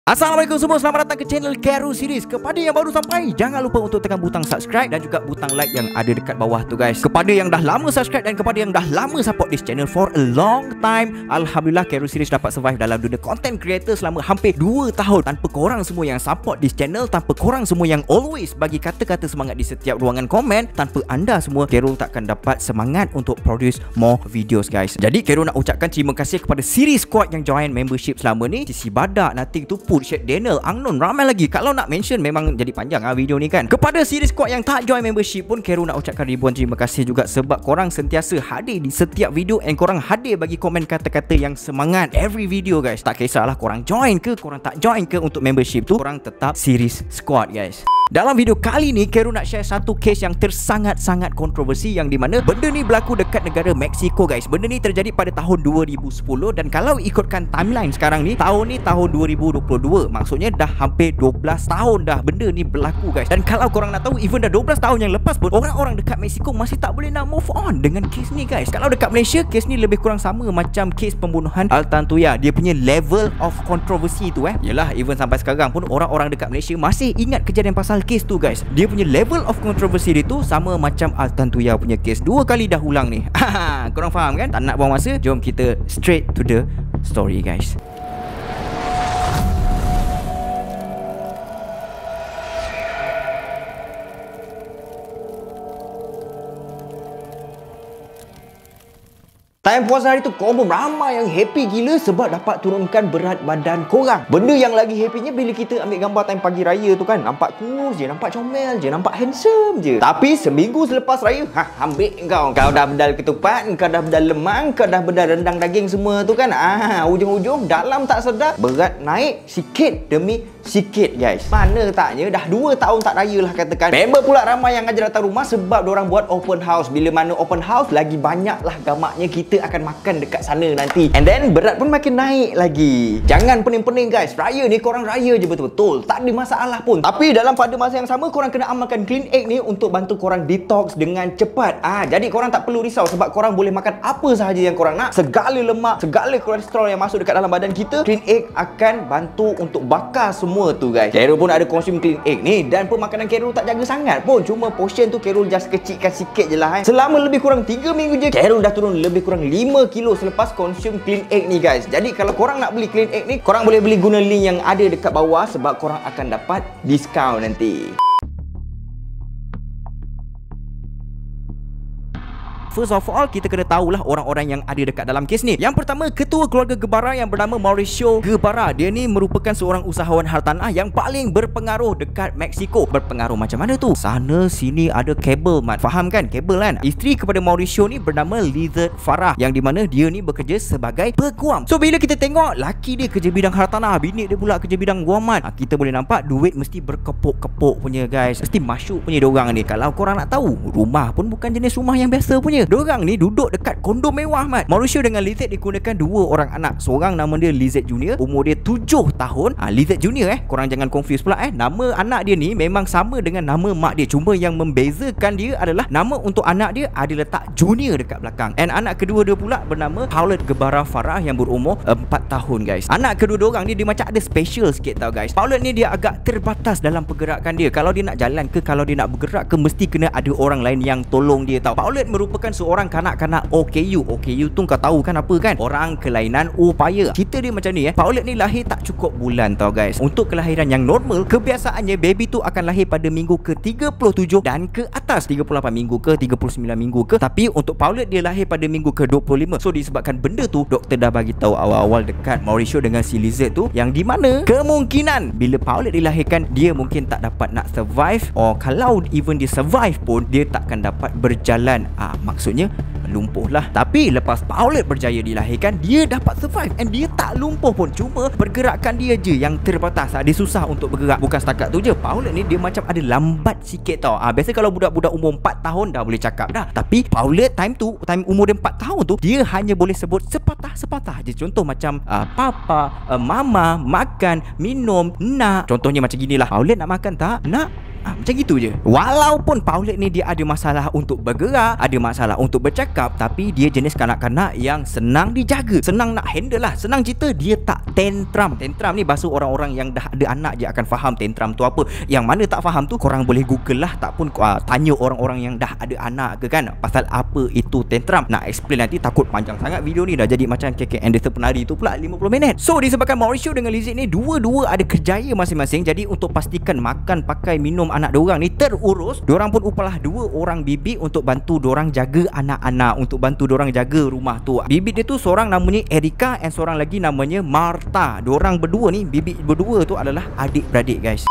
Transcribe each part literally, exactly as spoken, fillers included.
Assalamualaikum semua, selamat datang ke channel Kero Series. Kepada yang baru sampai, jangan lupa untuk tekan butang subscribe dan juga butang like yang ada dekat bawah tu guys. Kepada yang dah lama subscribe dan kepada yang dah lama support this channel for a long time, Alhamdulillah Kero Series dapat survive dalam dunia content creator selama hampir dua tahun. Tanpa korang semua yang support this channel, tanpa korang semua yang always bagi kata-kata semangat di setiap ruangan komen, tanpa anda semua, Kero takkan dapat semangat untuk produce more videos guys. Jadi Kero nak ucapkan terima kasih kepada series squad yang join membership selama ni. Sisi Badak, Nothing to Put, Syed Daniel, Angnon, ramai lagi. Kalau nak mention memang jadi panjang ah video ni kan. Kepada series squad yang tak join membership pun, Kero nak ucapkan ribuan terima kasih juga sebab korang sentiasa hadir di setiap video and korang hadir bagi komen kata-kata yang semangat every video guys. Tak kisahlah korang join ke, korang tak join ke untuk membership tu, korang tetap series squad guys. Dalam video kali ni, Kero nak share satu kes yang tersangat-sangat kontroversi, yang di mana benda ni berlaku dekat negara Mexico guys. Benda ni terjadi pada tahun dua ribu sepuluh dan kalau ikutkan timeline sekarang ni, tahun ni tahun dua ribu dua puluh dua. Maksudnya dah hampir dua belas tahun dah benda ni berlaku guys. Dan kalau korang nak tahu, even dah dua belas tahun yang lepas pun, orang-orang dekat Mexico masih tak boleh nak move on dengan kes ni guys. Kalau dekat Malaysia, kes ni lebih kurang sama macam kes pembunuhan Altantuya. Dia punya level of kontroversi tu eh, yelah, even sampai sekarang pun orang-orang dekat Malaysia masih ingat kejadian pasal kes tu guys. Dia punya level of kontroversi dia tu sama macam Altantuya punya kes. Dua kali dah ulang ni. Korang faham kan? Tak nak buang masa, jom kita straight to the story guys. Time puasa hari tu confirm ramai yang happy gila sebab dapat turunkan berat badan korang. Benda yang lagi happynya bila kita ambil gambar time pagi raya tu kan, nampak kurus je, nampak comel je, nampak handsome je. Tapi seminggu selepas raya, ha, ambil kau. Kau dah bedal ketupat, kau dah bedal lemang, kau dah bedal rendang daging semua tu kan. Ah, ujung-ujung dalam tak sedar berat naik sikit demi sikit guys. Mana taknya dah dua tahun tak raya lah katakan. Member pula ramai yang ajar datang rumah sebab diorang buat open house. Bila mana open house, lagi banyak lah gamaknya kita Kita akan makan dekat sana nanti. And then berat pun makin naik lagi. Jangan pening-pening guys. Raya ni korang raya je betul-betul. Tak ada masalah pun. Tapi dalam pada masa yang sama, korang kena amalkan Clean Egg ni untuk bantu korang detox dengan cepat. Ah, jadi korang tak perlu risau sebab korang boleh makan apa sahaja yang korang nak. Segala lemak, segala kolesterol yang masuk dekat dalam badan kita, Clean Egg akan bantu untuk bakar semua tu guys. Kero pun ada consume Clean Egg ni dan pemakanan Kero tak jaga sangat pun. Cuma portion tu Kero just kecilkan sikit je lah eh. Selama lebih kurang tiga minggu je, Kero dah turun lebih kurang lima kilo selepas konsum Clean Egg ni guys. Jadi kalau korang nak beli Clean Egg ni, korang boleh beli guna link yang ada dekat bawah sebab korang akan dapat diskaun nanti. First of all, kita kena tahulah orang-orang yang ada dekat dalam kes ni. Yang pertama, ketua keluarga Guevara yang bernama Mauricio Guevara. Dia ni merupakan seorang usahawan hartanah yang paling berpengaruh dekat Mexico. Berpengaruh macam mana tu? Sana sini ada kabel mat. Faham kan? Kabel kan? Isteri kepada Mauricio ni bernama Lizeth Farah, yang di mana dia ni bekerja sebagai peguam. So bila kita tengok laki dia kerja bidang hartanah, bini dia pula kerja bidang guaman, ha, kita boleh nampak duit mesti berkepuk-kepuk punya guys. Mesti masuk punya diorang ni. Kalau korang nak tahu, rumah pun bukan jenis rumah yang biasa punya. Diorang ni duduk dekat kondo mewah mat. Mauricio dengan Lizeth digunakan dua orang anak. Seorang nama dia Lizeth Junior, umur dia tujuh tahun. Ah, Lizeth Junior eh, korang jangan confuse pula eh. Nama anak dia ni memang sama dengan nama mak dia. Cuma yang membezakan dia adalah nama untuk anak dia ada letak Junior dekat belakang. And anak kedua dia pula bernama Paulette Guevara Farah yang berumur empat tahun guys. Anak kedua diorang ni dia macam ada special sikit tau guys. Paulette ni dia agak terbatas dalam pergerakan dia. Kalau dia nak jalan ke, kalau dia nak bergerak ke, mesti kena ada orang lain yang tolong dia tau. Paulette merupakan seorang kanak-kanak O K U. O K U tu kau tahu kan apa kan? Orang kelainan upaya. Cerita dia macam ni eh. Paulette ni lahir tak cukup bulan tau guys. Untuk kelahiran yang normal, kebiasaannya baby tu akan lahir pada minggu ke tiga puluh tujuh dan ke atas. tiga puluh lapan minggu ke, tiga puluh sembilan minggu ke. Tapi untuk Paulette dia lahir pada minggu ke dua puluh lima. So disebabkan benda tu, doktor dah bagi tahu awal-awal dekat Mauricio dengan si Lizeth tu, yang di mana kemungkinan bila Paulette dilahirkan, dia mungkin tak dapat nak survive, or kalau even dia survive pun, dia takkan dapat berjalan. Ah, maksudnya lumpuh lah. Tapi lepas Paulette berjaya dilahirkan, dia dapat survive and dia tak lumpuh pun. Cuma pergerakan dia je yang terbatas. Dia susah untuk bergerak. Bukan setakat tu je, Paulette ni dia macam ada lambat sikit tau. Ah, biasa kalau budak-budak umur empat tahun dah boleh cakap dah. Tapi Paulette time tu, time umur dia empat tahun tu, dia hanya boleh sebut sepatah-sepatah je. Contoh macam uh, papa, uh, mama, makan, minum, nak. Contohnya macam gini lah. Paulette nak makan tak? Nak. ha, macam gitu je. Walaupun Paulette ni dia ada masalah untuk bergerak, ada masalah untuk bercakap, tapi dia jenis kanak-kanak yang senang dijaga, senang nak handle lah. Senang cerita, dia tak tantrum. Tantrum ni bahasa orang-orang yang dah ada anak je akan faham tantrum tu apa. Yang mana tak faham tu, korang boleh google lah, tak pun uh, tanya orang-orang yang dah ada anak ke kan, pasal apa itu tantrum. Nak explain nanti takut panjang sangat video ni, dah jadi macam K K Anderson penari tu pula lima puluh minit. So disebabkan Mauricio dengan Lizette ni dua-dua ada kerjaya masing-masing, jadi untuk pastikan makan, pakai, minum anak diorang ni terurus, diorang pun upalah dua orang bibik untuk bantu diorang jaga anak-anak, untuk bantu diorang jaga rumah tu. Bibik dia tu seorang namanya Erika and seorang lagi namanya Martha. Diorang berdua ni, bibik berdua tu adalah adik-beradik guys.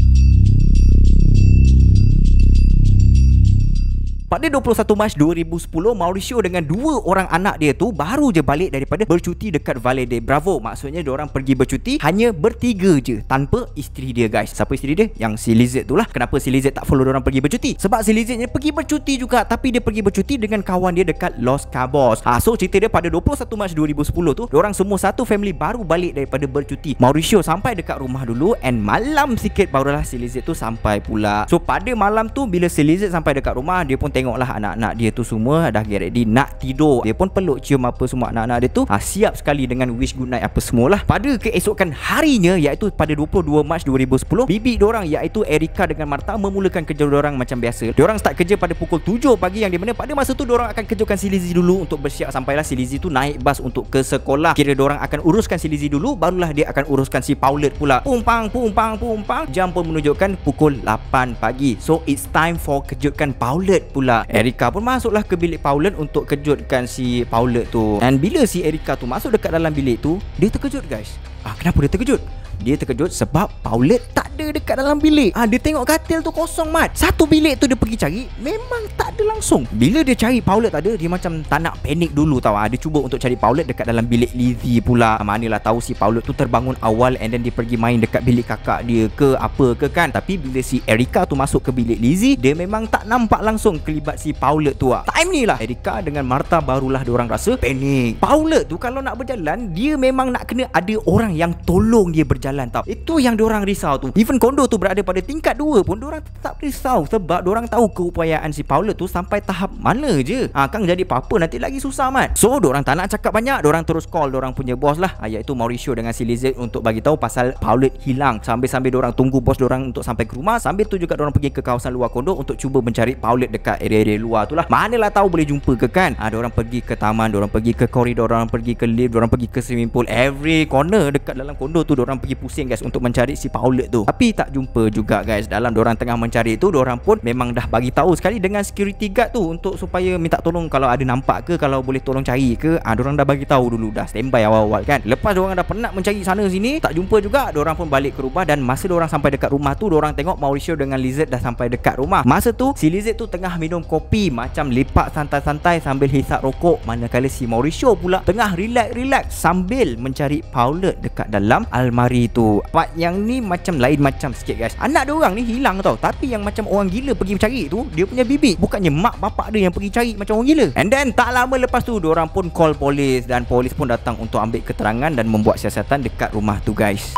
Pada dua puluh satu Mac dua ribu sepuluh, Mauricio dengan dua orang anak dia tu baru je balik daripada bercuti dekat Valle de Bravo. Maksudnya diorang pergi bercuti hanya bertiga je, tanpa isteri dia guys. Siapa isteri dia? Yang si Lizette tu lah. Kenapa si Lizette tak follow diorang pergi bercuti? Sebab si Lizette ni pergi bercuti juga, tapi dia pergi bercuti dengan kawan dia dekat Los Cabos. ha, So cerita dia pada dua puluh satu Mac dua ribu sepuluh tu, diorang semua satu family baru balik daripada bercuti. Mauricio sampai dekat rumah dulu, and malam sikit barulah si Lizette tu sampai pula. So pada malam tu, bila si Lizette sampai dekat rumah, dia pun tengoklah anak-anak dia tu semua dah get ready nak tidur. Dia pun peluk cium apa semua anak-anak dia tu, ha, siap sekali dengan wish good night apa semualah. Pada keesokan harinya, iaitu pada dua puluh dua Mac dua ribu sepuluh, bibik diorang iaitu Erika dengan Martha memulakan kerja diorang macam biasa. Diorang start kerja pada pukul tujuh pagi, yang di mana pada masa tu diorang akan kejutkan si Lizzie dulu untuk bersiap. Sampailah si Lizzie tu naik bas untuk ke sekolah. Kira diorang akan uruskan si Lizzie dulu, barulah dia akan uruskan si Paulette pula. Pumpang pumpang pumpang, jam pun menunjukkan pukul lapan pagi. So it's time for kejutkan Paulette pula. Erika pun masuklah ke bilik Paulette untuk kejutkan si Paulette tu. Dan bila si Erika tu masuk dekat dalam bilik tu, dia terkejut guys. Ah, kenapa dia terkejut? Dia terkejut sebab Paulette tak ada dekat dalam bilik. Ah, dia tengok katil tu kosong mat. Satu bilik tu dia pergi cari, memang tak ada langsung. Bila dia cari Paulette tak ada, dia macam tak nak panik dulu tau. Ah, dia cuba untuk cari Paulette dekat dalam bilik Lizzie pula. Ah, manalah tahu si Paulette tu terbangun awal and then dia pergi main dekat bilik kakak dia ke apa ke kan. Tapi bila si Erika tu masuk ke bilik Lizzie, dia memang tak nampak langsung kelibat si Paulette tu. Ah. Time ni lah Erika dengan Martha barulah diorang rasa panik. Paulette tu kalau nak berjalan, dia memang nak kena ada orang yang tolong dia berjalan tau. Itu yang diorang risau tu. Even kondo tu berada pada tingkat dua pun diorang tetap risau, sebab diorang tahu keupayaan si Paulette tu sampai tahap mana je. Ha, Kang jadi apa-apa nanti lagi susah mat. So diorang tak nak cakap banyak, diorang terus call diorang punya bos lah, iaitu Mauricio dengan si Lizette, untuk bagi tahu pasal Paulette hilang. Sambil-sambil diorang tunggu bos diorang untuk sampai ke rumah, sambil tu juga diorang pergi ke kawasan luar kondo untuk cuba mencari Paulette dekat area-area luar tu lah. Manalah tahu boleh jumpa ke kan. Ha, diorang pergi ke taman, diorang pergi ke koridor, diorang pergi ke lift, diorang pergi ke swimming pool, every corner dekat dalam kondo tu diorang pergi pusing guys untuk mencari si Paulette tu. Tapi tak jumpa juga guys. Dalam diorang tengah mencari tu, diorang pun memang dah bagi tahu sekali dengan security guard tu untuk supaya minta tolong kalau ada nampak ke, kalau boleh tolong cari ke. Ah, diorang dah bagi tahu dulu, dah standby awal-awal kan. Lepas diorang dah penat mencari sana sini, tak jumpa juga, diorang pun balik ke rumah. Dan masa diorang sampai dekat rumah tu, diorang tengok Mauricio dengan Lizette dah sampai dekat rumah. Masa tu si Lizette tu tengah minum kopi macam lepak santai-santai sambil hisap rokok, manakala si Mauricio pula tengah relax-relax sambil mencari Paulette dekat dalam almari tu. Part yang ni macam lain macam sikit guys. Anak diorang ni hilang tau, tapi yang macam orang gila pergi cari tu dia punya bibik, bukannya mak bapak dia yang pergi cari macam orang gila. And then tak lama lepas tu diorang pun call polis, dan polis pun datang untuk ambil keterangan dan membuat siasatan dekat rumah tu guys.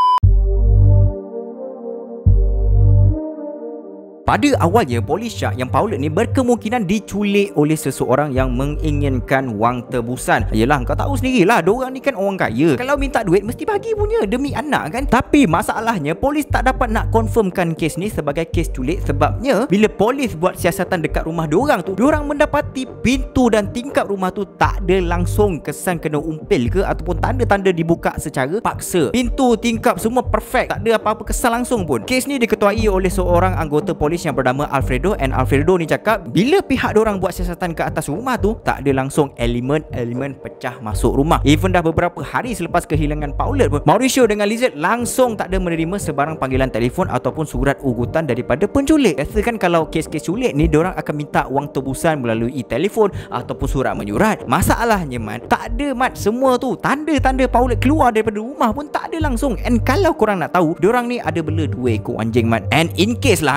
Pada awalnya, polis syak yang Paulette ni berkemungkinan diculik oleh seseorang yang menginginkan wang tebusan. Yelah, kau tahu sendirilah, diorang ni kan orang kaya. Kalau minta duit mesti bagi punya, demi anak kan. Tapi masalahnya, polis tak dapat nak confirmkan kes ni sebagai kes culik. Sebabnya bila polis buat siasatan dekat rumah diorang tu, diorang mendapati pintu dan tingkap rumah tu tak ada langsung kesan kena umpil ke ataupun tanda-tanda dibuka secara paksa. Pintu, tingkap semua perfect, tak ada apa-apa kesan langsung pun. Kes ni diketuai oleh seorang anggota polis yang bernama Alfredo, and Alfredo ni cakap bila pihak diorang buat siasatan ke atas rumah tu, tak ada langsung elemen-elemen pecah masuk rumah. Even dah beberapa hari selepas kehilangan Paulette pun, Mauricio dengan Lizette langsung tak ada menerima sebarang panggilan telefon ataupun surat ugutan daripada penculik. Biasa kan kalau kes-kes culik ni, diorang akan minta wang tebusan melalui telefon ataupun surat menyurat. Masalahnya mat, tak ada mat. Semua tu tanda-tanda Paulette keluar daripada rumah pun tak ada langsung. And kalau korang nak tahu, diorang ni ada bela dua ekor anjing mat. And in case lah eh, kalau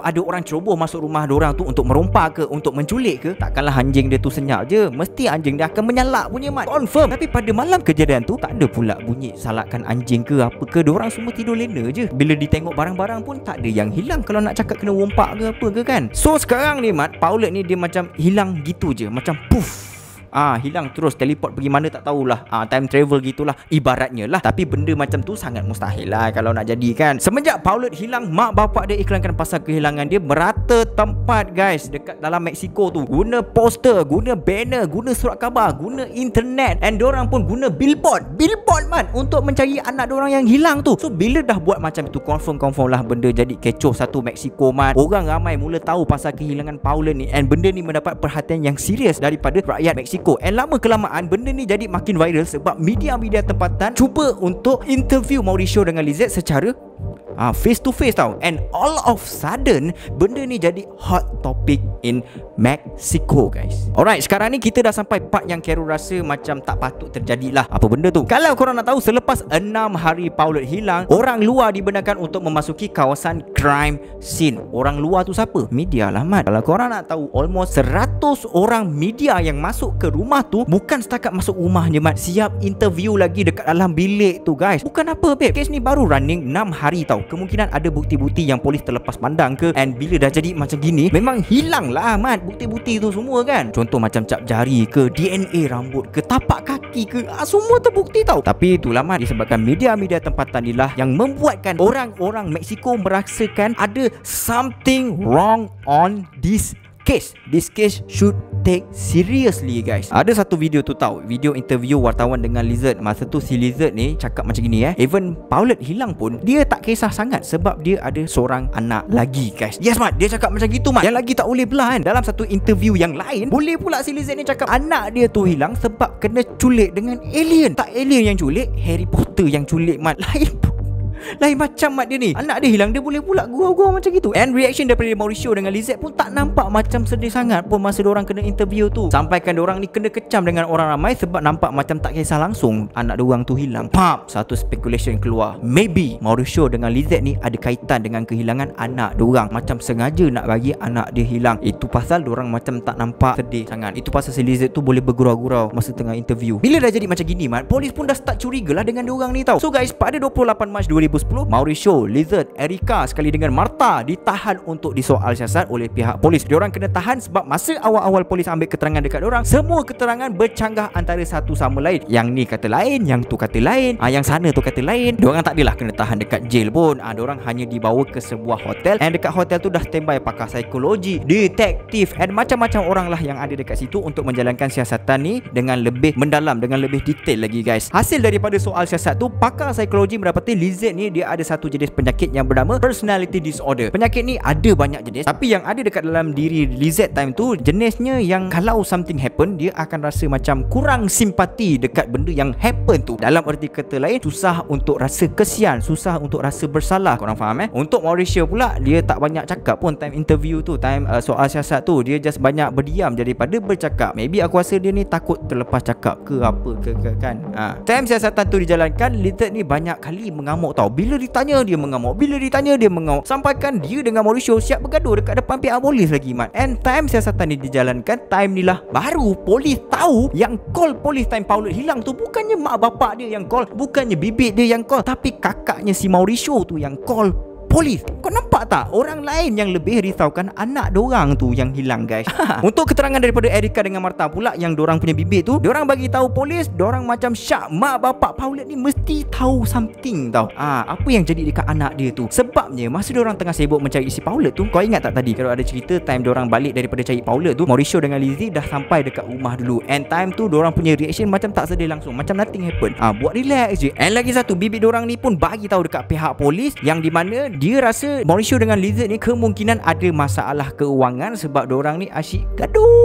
ada orang ceroboh masuk rumah diorang tu untuk merompak ke, untuk menculik ke, takkanlah anjing dia tu senyap je. Mesti anjing dia akan menyalak punya mat. Confirm. Tapi pada malam kejadian tu tak ada pula bunyi salakkan anjing ke apa ke. Diorang semua tidur lena je. Bila ditengok barang-barang pun tak ada yang hilang. Kalau nak cakap kena wompak ke apa ke kan. So sekarang ni mat, Paulette ni dia macam hilang gitu je. Macam puff. Ah, hilang terus, teleport pergi mana tak tahulah. Ah, time travel gitulah ibaratnya lah. Tapi benda macam tu sangat mustahil lah kalau nak jadi kan. Semenjak Paulette hilang, mak bapak dia iklankan pasal kehilangan dia merata tempat guys dekat dalam Mexico tu. Guna poster, guna banner, guna surat khabar, guna internet, and diorang pun guna billboard. Billboard man untuk mencari anak diorang yang hilang tu. So bila dah buat macam tu, confirm-confirm lah benda jadi kecoh satu Mexico man. Orang ramai mula tahu pasal kehilangan Paulette ni, and benda ni mendapat perhatian yang serius daripada rakyat Mexico. And lama kelamaan benda ni jadi makin viral sebab media-media tempatan cuba untuk interview Mauricio dengan Lizette secara Ah, face to face tau. And all of sudden benda ni jadi hot topic in Mexico guys. Alright, sekarang ni kita dah sampai part yang Carol rasa macam tak patut terjadi lah. Apa benda tu? Kalau korang nak tahu, selepas enam hari Paulette hilang, orang luar dibenarkan untuk memasuki kawasan crime scene. Orang luar tu siapa? Media lah mat. Kalau korang nak tahu, almost seratus orang media yang masuk ke rumah tu. Bukan setakat masuk rumah je mat, siap interview lagi dekat dalam bilik tu guys. Bukan apa babe, kes ni baru running enam hari tau. Kemungkinan ada bukti-bukti yang polis terlepas pandang ke. And bila dah jadi macam gini, memang hilang lah mat bukti-bukti tu semua kan. Contoh macam cap jari ke, D N A rambut ke, tapak kaki ke, ah, semua terbukti tau. Tapi itulah mat, disebabkan media-media tempatan ni lah yang membuatkan orang-orang Mexico merasakan ada something wrong on this case. This case should take seriously guys. Ada satu video tu tahu, video interview wartawan dengan Lizette. Masa tu si Lizette ni cakap macam gini eh, even Paulette hilang pun dia tak kisah sangat sebab dia ada seorang anak lagi guys. Yes mat, dia cakap macam gitu mat. Yang lagi tak boleh belah kan. Dalam satu interview yang lain, boleh pula si Lizette ni cakap anak dia tu hilang sebab kena culik dengan alien. Tak alien yang culik, Harry Potter yang culik mat. Lain Lain macam mat dia ni. Anak dia hilang, dia boleh pula gurau-gurau macam gitu. And reaction daripada Mauricio dengan Lizette pun tak nampak macam sedih sangat pun masa diorang kena interview tu. Sampaikan diorang ni kena kecam dengan orang ramai sebab nampak macam tak kisah langsung anak diorang tu hilang. Pap, satu speculation keluar. Maybe Mauricio dengan Lizette ni ada kaitan dengan kehilangan anak diorang. Macam sengaja nak bagi anak dia hilang. Itu pasal diorang macam tak nampak sedih sangat. Itu pasal si Lizette tu boleh bergurau-gurau masa tengah interview. Bila dah jadi macam gini mat, polis pun dah start curiga lah dengan diorang ni tau. So guys, pada dua puluh lapan Mac dua ribu sepuluh, Mauricio, Lizette, Erica sekali dengan Martha ditahan untuk disoal siasat oleh pihak polis. Diorang kena tahan sebab masa awal-awal polis ambil keterangan dekat diorang, semua keterangan bercanggah antara satu sama lain. Yang ni kata lain, yang tu kata lain, ah, yang sana tu kata lain. Diorang tak adalah kena tahan dekat jail pun. Ah, diorang hanya dibawa ke sebuah hotel, and dekat hotel tu dah standby pakar psikologi, detektif, and macam-macam orang lah yang ada dekat situ untuk menjalankan siasatan ni dengan lebih mendalam, dengan lebih detail lagi guys. Hasil daripada soal siasat tu, pakar psikologi mendapati Lizette ni dia ada satu jenis penyakit yang bernama personality disorder. Penyakit ni ada banyak jenis, tapi yang ada dekat dalam diri Lizette time tu, jenisnya yang kalau something happen, dia akan rasa macam kurang simpati dekat benda yang happen tu. Dalam erti kata lain, susah untuk rasa kesian, susah untuk rasa bersalah. Korang faham eh? Untuk Mauricio pula, dia tak banyak cakap pun time interview tu, time uh, soal siasat tu. Dia just banyak berdiam daripada bercakap. Maybe aku rasa dia ni takut terlepas cakap ke apa ke, ke kan. Ha. Time siasatan tu dijalankan, Lizette ni banyak kali mengamuk tau. Bila ditanya dia mengamuk, bila ditanya dia mengamuk, sampaikan dia dengan Mauricio siap bergaduh dekat depan pihak polis lagi mat. And time siasatan ni dijalankan, time ni lah baru polis tahu yang call polis time Paulette hilang tu bukannya mak bapak dia yang call, bukannya bibik dia yang call, tapi kakaknya si Mauricio tu yang call polis. Kau nampak tak? Orang lain yang lebih risaukan anak dorang tu yang hilang guys. Untuk keterangan daripada Erica dengan Martha pula, yang dorang punya bibik tu, dorang bagi tahu polis, dorang macam syak mak bapak Paulette ni mesti tahu something tau. Ah, apa yang jadi dekat anak dia tu. Sebabnya masa dorang tengah sibuk mencari si Paulette tu, kau ingat tak tadi kalau ada cerita time dorang balik daripada cari Paulette tu, Mauricio dengan Lizzie dah sampai dekat rumah dulu. And time tu dorang punya reaction macam tak sedih langsung, macam nothing happen. Ah, buat relax je. And lagi satu, bibik dorang ni pun bagi tahu dekat pihak polis yang di mana dia rasa Mauricio dengan Lizette ni kemungkinan ada masalah keuangan sebab diorang ni asyik gaduh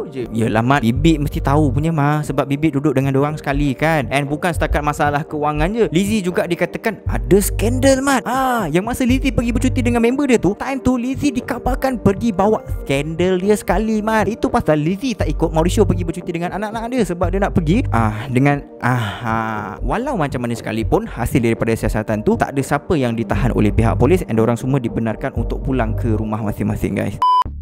tahu je. Yelah Mat, Bibik mesti tahu punya mah, sebab Bibik duduk dengan diorang sekali kan. And bukan setakat masalah kewangan je, Lizzy juga dikatakan ada skandal Mat. Ah, yang masa Lizzy pergi bercuti dengan member dia tu, time tu Lizzy dikabarkan pergi bawa skandal dia sekali Mat. Itu pasal Lizzy tak ikut Mauricio pergi bercuti dengan anak-anak dia sebab dia nak pergi ah dengan ah, ah walau macam mana sekalipun hasil daripada siasatan tu tak ada siapa yang ditahan oleh pihak polis, and diorang semua dibenarkan untuk pulang ke rumah masing-masing guys.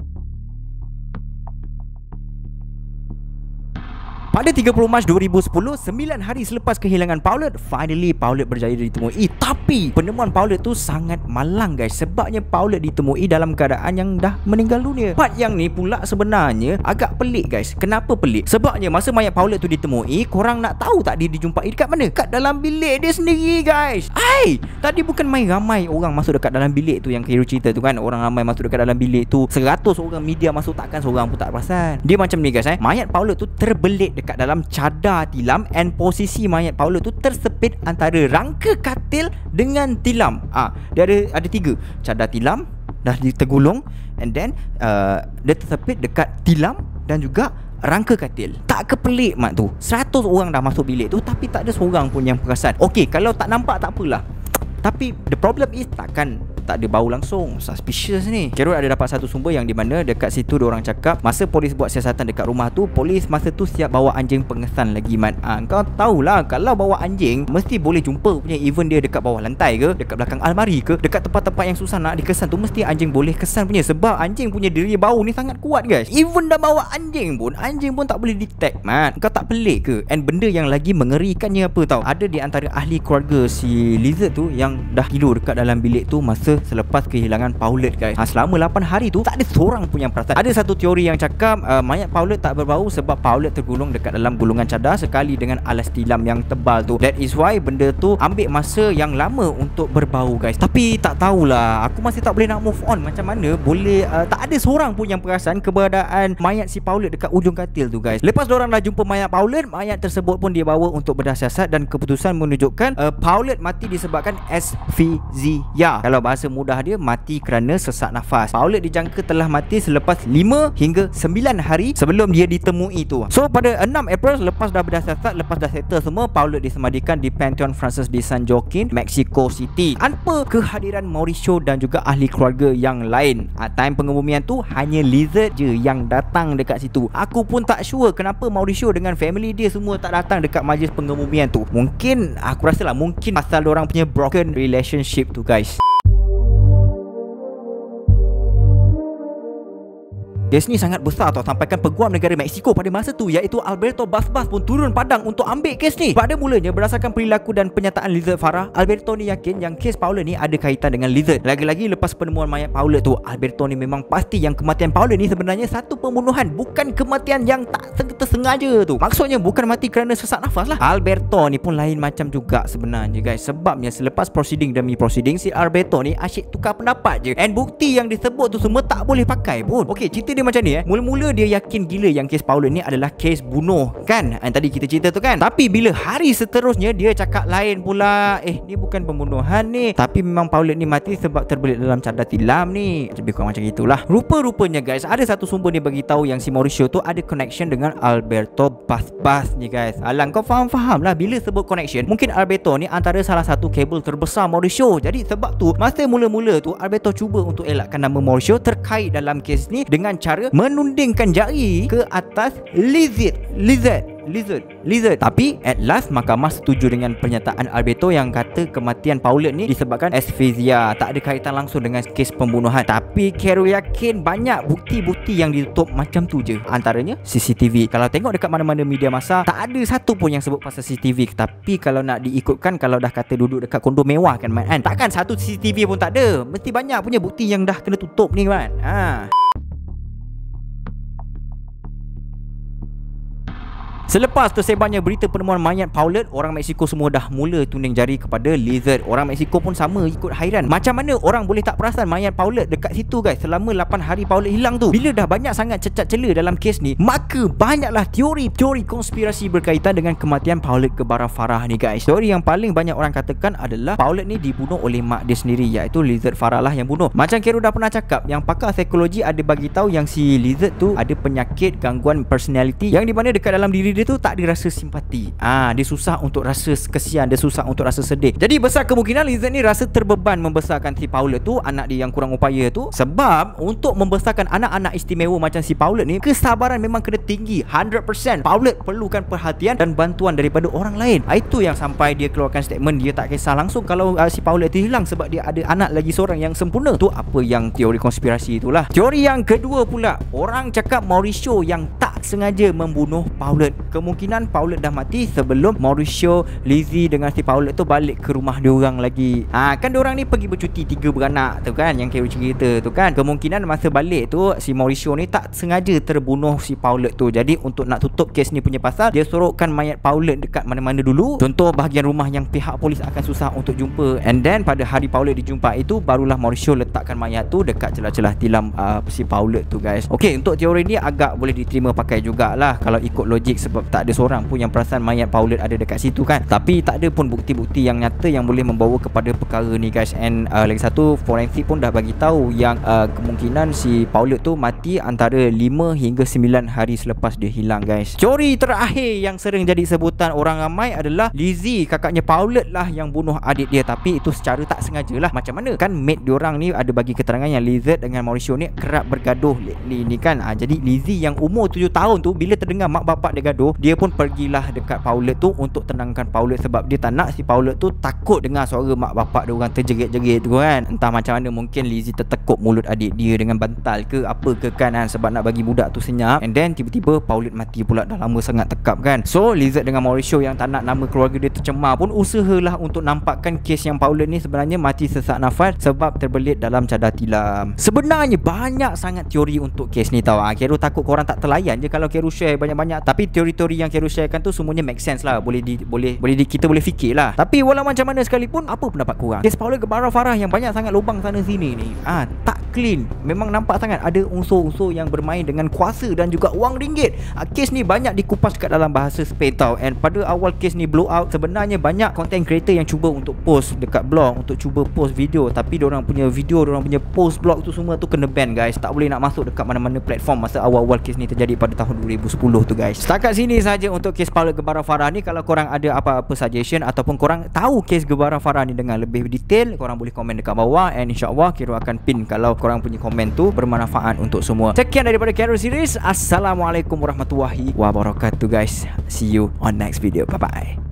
Pada tiga puluh Mac dua ribu sepuluh, sembilan hari selepas kehilangan Paulette, finally Paulette berjaya ditemui. Tapi penemuan Paulette tu sangat malang guys, sebabnya Paulette ditemui dalam keadaan yang dah meninggal dunia. Part yang ni pula sebenarnya agak pelik guys. Kenapa pelik? Sebabnya masa mayat Paulette tu ditemui, korang nak tahu tak dia dijumpai dekat mana? Kat dalam bilik dia sendiri guys. Ai, tadi bukan main ramai orang masuk dekat dalam bilik tu yang Khairul cerita tu kan. Orang ramai masuk dekat dalam bilik tu, seratus orang media masuk, takkan seorang pun tak perasan. Dia macam ni guys eh. Mayat Paulette tu terbelit dekat dalam cadar tilam, and posisi mayat Paulette tu tersepit antara rangka katil dengan tilam. Ah, dia ada ada tiga. Cadar tilam dah tergulung, and then uh, dia tersepit dekat tilam dan juga rangka katil. Tak kepelik mat tu. seratus orang dah masuk bilik tu tapi tak ada seorang pun yang perasan. Okey, kalau tak nampak tak apalah. Tapi the problem is takkan tak ada bau langsung. Suspicious ni. Khairul ada dapat satu sumber yang di mana dekat situ diorang cakap masa polis buat siasatan dekat rumah tu, polis masa tu siap bawa anjing pengesan lagi man. Ha, kau tahulah kalau bawa anjing mesti boleh jumpa punya, even dia dekat bawah lantai ke, dekat belakang almari ke, dekat tempat-tempat yang susah nak dikesan tu mesti anjing boleh kesan punya, sebab anjing punya diri bau ni sangat kuat guys. Even dah bawa anjing pun, anjing pun tak boleh detect man. Kau tak pelik ke? And benda yang lagi mengerikannya apa tau? Ada di antara ahli keluarga si Lizard tu yang dah tidur dekat dalam bilik tu masa selepas kehilangan Paulette guys. Ha, selama lapan hari tu tak ada seorang pun yang perasan. Ada satu teori yang cakap uh, mayat Paulette tak berbau sebab Paulette tergulung dekat dalam gulungan cadar sekali dengan alas tilam yang tebal tu. That is why benda tu ambil masa yang lama untuk berbau guys. Tapi tak tahulah, aku masih tak boleh nak move on. Macam mana boleh uh, tak ada seorang pun yang perasan keberadaan mayat si Paulette dekat ujung katil tu guys. Lepas diorang dah jumpa mayat Paulette, mayat tersebut pun dia bawa untuk bedah siasat, dan keputusan menunjukkan uh, Paulette mati disebabkan asfixia. Kalau bahasa mudah dia, mati kerana sesak nafas. Paulette dijangka telah mati selepas lima hingga sembilan hari sebelum dia ditemui tu. So pada enam April, lepas dah bedah siasat, lepas dah settle semua, Paulette disemadikan di Pantheon Francis di San Joaquin, Mexico City, tanpa kehadiran Mauricio dan juga ahli keluarga yang lain. Ha, time pengebumian tu hanya Lizard je yang datang dekat situ. Aku pun tak sure kenapa Mauricio dengan family dia semua tak datang dekat majlis pengebumian tu. Mungkin aku rasa lah, mungkin pasal orang punya broken relationship tu guys. Kes ni sangat besar tau, sampaikan peguam negara Mexico pada masa tu iaitu Alberto Basbas pun turun padang untuk ambil kes ni. Pada mulanya berdasarkan perilaku dan penyataan Lizard Farah, Alberto ni yakin yang kes Paulette ni ada kaitan dengan Lizard. Lagi-lagi lepas penemuan mayat Paulette tu, Alberto ni memang pasti yang kematian Paulette ni sebenarnya satu pembunuhan, bukan kematian yang tak tersengaja tu. Maksudnya bukan mati kerana sesak nafas lah. Alberto ni pun lain macam juga sebenarnya guys. Sebabnya selepas proceeding demi proceeding, si Alberto ni asyik tukar pendapat je, and bukti yang disebut tu semua tak boleh pakai pun. Okey, cerita dia macam ni eh. Mula-mula dia yakin gila yang kes Paulette ni adalah kes bunuh kan, yang tadi kita cerita tu kan. Tapi bila hari seterusnya dia cakap lain pula. Eh, ni bukan pembunuhan ni, tapi memang Paulette ni mati sebab terbelit dalam cadar tilam ni. Lebih kurang macam itulah. Rupa-rupanya guys, ada satu sumber ni bagi tahu yang si Mauricio tu ada connection dengan Alberto Basbas ni guys. Alang, kau faham-faham lah bila sebut connection. Mungkin Alberto ni antara salah satu kabel terbesar Mauricio. Jadi sebab tu masa mula-mula tu Alberto cuba untuk elakkan nama Mauricio terkait dalam kes ni dengan cara menundingkan jari ke atas Lizard Lizard Lizard Lizard Tapi at last mahkamah setuju dengan pernyataan Alberto yang kata kematian Paulette ni disebabkan asphyxia, tak ada kaitan langsung dengan kes pembunuhan. Tapi Khairul yakin banyak bukti-bukti yang ditutup macam tu je. Antaranya C C T V. Kalau tengok dekat mana-mana media masa, tak ada satu pun yang sebut pasal C C T V. Tapi kalau nak diikutkan, kalau dah kata duduk dekat kondo mewah kan man, takkan satu C C T V pun tak ada. Mesti banyak punya bukti yang dah kena tutup ni kan. Ha. Selepas tersebarnya berita penemuan mayat Paulette, orang Mexico semua dah mula tuning jari kepada Lizard. Orang Mexico pun sama ikut hairan. Macam mana orang boleh tak perasan mayat Paulette dekat situ guys selama lapan hari Paulette hilang tu? Bila dah banyak sangat cecat cela dalam kes ni, maka banyaklah teori-teori konspirasi berkaitan dengan kematian Paulette Guevara Farah ni guys. Teori yang paling banyak orang katakan adalah Paulette ni dibunuh oleh mak dia sendiri, iaitu Lizard Farah lah yang bunuh. Macam Kero dah pernah cakap, yang pakar psikologi ada bagi tahu yang si Lizard tu ada penyakit gangguan personality yang di mana dekat dalam diri dia tu tak ada rasa simpati. Ah, dia susah untuk rasa kesian, dia susah untuk rasa sedih. Jadi besar kemungkinan Lizard ni rasa terbeban membesarkan si Paulette tu, anak dia yang kurang upaya tu. Sebab untuk membesarkan anak-anak istimewa macam si Paulette ni, kesabaran memang kena tinggi one hundred percent. Paulette perlukan perhatian dan bantuan daripada orang lain. Itu yang sampai dia keluarkan statement dia tak kisah langsung kalau uh, si Paulette tu hilang sebab dia ada anak lagi seorang yang sempurna. Tu apa yang teori konspirasi itulah. Teori yang kedua pula, orang cakap Mauricio yang tak sengaja membunuh Paulette. Kemungkinan Paulette dah mati sebelum Mauricio, Lizzie dengan si Paulette tu balik ke rumah diorang lagi. Ah, kan diorang ni pergi bercuti tiga beranak tu kan, yang Kero cerita tu kan. Kemungkinan masa balik tu si Mauricio ni tak sengaja terbunuh si Paulette tu. Jadi untuk nak tutup kes ni punya pasal, dia sorokkan mayat Paulette dekat mana-mana dulu. Contoh bahagian rumah yang pihak polis akan susah untuk jumpa. And then pada hari Paulette dijumpa itu, barulah Mauricio letakkan mayat tu dekat celah-celah tilam uh, si Paulette tu guys. Okey, untuk teori ni agak boleh diterima pakai jugalah kalau ikut logik, sebab tak ada seorang pun yang perasan mayat Paulette ada dekat situ kan. Tapi tak ada pun bukti-bukti yang nyata yang boleh membawa kepada perkara ni guys. And uh, lagi satu, forensik pun dah bagi tahu yang uh, kemungkinan si Paulette tu mati antara lima hingga sembilan hari selepas dia hilang guys. Teori terakhir yang sering jadi sebutan orang ramai adalah Lizzie, kakaknya Paulette lah yang bunuh adik dia, tapi itu secara tak sengaja lah. Macam mana? Kan mate diorang ni ada bagi keterangan yang Lizard dengan Mauricio ni kerap bergaduh ni, ni kan. Ah, jadi Lizzie yang umur tujuh tahun tu, bila terdengar mak bapak dia gaduh, dia pun pergilah dekat Paulette tu untuk tenangkan Paulette, sebab dia tak nak si Paulette tu takut dengar suara mak bapak dia orang terjerit-jerit tu kan. Entah macam mana, mungkin Lizzie tertekuk mulut adik dia dengan bantal ke apa ke kan, kan sebab nak bagi budak tu senyap. And then tiba-tiba Paulette mati pula, dah lama sangat tekap kan. So Lizard dengan Mauricio yang tak nak nama keluarga dia tercemar pun usahalah untuk nampakkan kes yang Paulette ni sebenarnya mati sesak nafas sebab terbelit dalam cadar tilam. Sebenarnya banyak sangat teori untuk kes ni tau. ha, Kero takut korang tak terlayan je kalau Kero share banyak-banyak. Tapi teori-teori yang Kero sharekan tu semuanya make sense lah. Boleh di, boleh boleh di, kita boleh fikir lah. Tapi walau macam mana sekalipun, apa pendapat korang? Kes Paulette Guevara Farah yang banyak sangat lubang sana sini ni, ah, tak clean. Memang nampak sangat ada unsur-unsur yang bermain dengan kuasa dan juga wang ringgit. ah, Kes ni banyak dikupas kat dalam bahasa Spain tau. And pada awal kes ni blow out, sebenarnya banyak content creator yang cuba untuk post dekat blog, untuk cuba post video, tapi diorang punya video, diorang punya post blog tu semua tu kena ban guys. Tak boleh nak masuk dekat mana-mana platform masa awal-awal kes ni terjadi pada tahun dua ribu sepuluh tu guys. Setakat sini saja untuk kes Paulette Guevara Farah ni. Kalau korang ada apa-apa suggestion ataupun korang tahu kes Guevara Farah ni dengan lebih detail, korang boleh komen dekat bawah, and insyaAllah Kero akan pin kalau korang punya komen tu bermanfaat untuk semua. Sekian daripada Kero Series. Assalamualaikum warahmatullahi wabarakatuh guys. See you on next video. Bye bye.